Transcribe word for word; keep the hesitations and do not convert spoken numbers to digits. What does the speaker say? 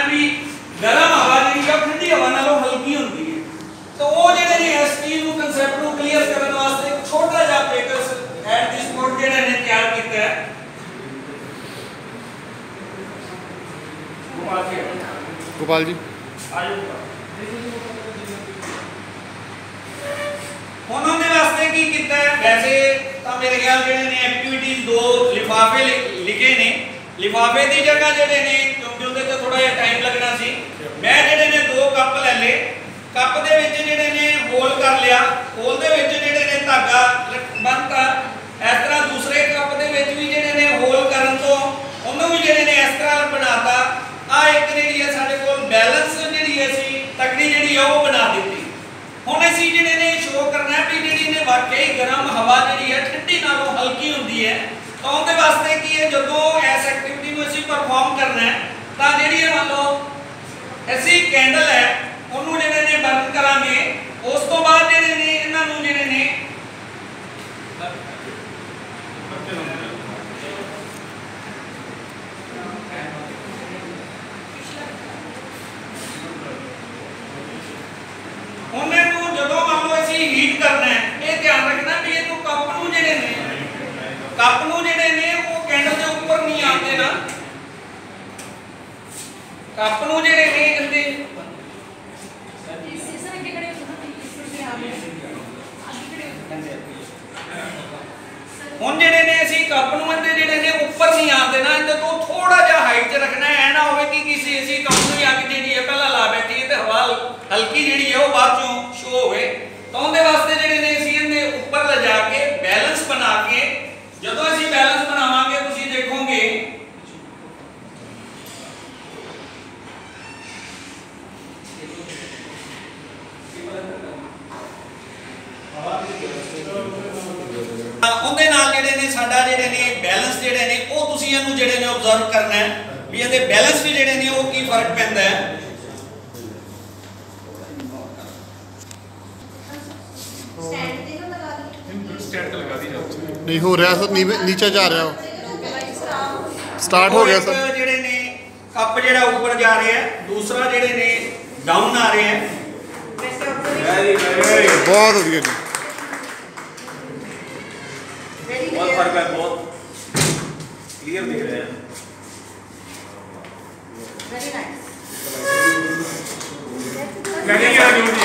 भी गर्म हवा जी ठंडी हवा नालों हल्की होती है। तो वो जो इस चीज को कंसैप्ट को क्लीयर करने वास्ते एक छोटा सा पेपर एट दिस स्पॉट जो तैयार किया है। गोपाल जी उन्होंने वास्ते की किया है। वैसे तो मेरे ख्याल जो एक्टिविटीज दो लिफाफे लिखे ने, लिफाफे की जगह जो ने क्योंकि उनके तो थोड़ा जिहा टाइम लगना सी, मैं जो ने दो कप ले ले, कप दे विच जिहड़े ने होल कर लिया, होल दे विच जिहड़े ने धागा बंनता। इस तरह दूसरे कप दे विच भी जिहड़े ने होल करन तो उन्होंने भी जिहड़े ने इस तरह बनाता। आ एक जिहड़ी है साडे कोल बैलेंस जिहड़ी असीं तकड़ी जिहड़ी है वो बना दित्ती। हुण असीं जिहड़े ने शो करना है भी जिहड़ी ने वाकई गर्म हवा जिहड़ी है ठंडी नालों हल्की हुंदी है। तो उहदे वास्ते की है जदों इस एक्टिविटी नूं असीं परफॉर्म करना है तां जिहड़ी है मान लो असीं कैंडल है उहनूं जिहड़े ने बर्न करांगे। उस तो बाद जिहड़े ने इन्हां नूं जिहड़े ने हीट करना है। ये ध्यान रखना भी ये कप नूं जिहड़े ने कप नूं जिहड़े ने वो कैंडल के ऊपर नहीं आते ना, कप नूं जिहड़े ने कहंदे हुण जिहड़े ने असीं कप नूं इहदे जिहड़े ने ऊपर नहीं आते ना, इहदे तो थोड़ा जिहा हाइट च रखना है। ना होवे कि किसी असीं कप नूं अग जिहड़ी है पहला ला बैठीए ते हवा हल्की जिहड़ी है वो बाद चों शो होवे। तो उनके वास्ते जिहड़े ने असीं इहदे ऊपर ले जाके बैलेंस बना के जदों असीं बैलेंस बनावांगे तुसीं देखोगे उहदे नाल जिहड़े ने साडा जिहड़े ने बैलेंस जिहड़े ने वो तुसीं इहनूं जिहड़े ने ऑब्जर्व करना है भी इहदे बैलेंस भी जिहड़े ने वो की फर्क पैंदा है। नहीं हो रहा सर, नीचे जा रहा हो, स्टार्ट हो गया सर। जेड़े ने कप जेड़ा ऊपर जा रहे हैं, दूसरा जेड़े ने डाउन आ रहे हैं। बहुत बढ़िया जी, बहुत फर्क है, बहुत क्लियर दिख रहे हैं। Very nice.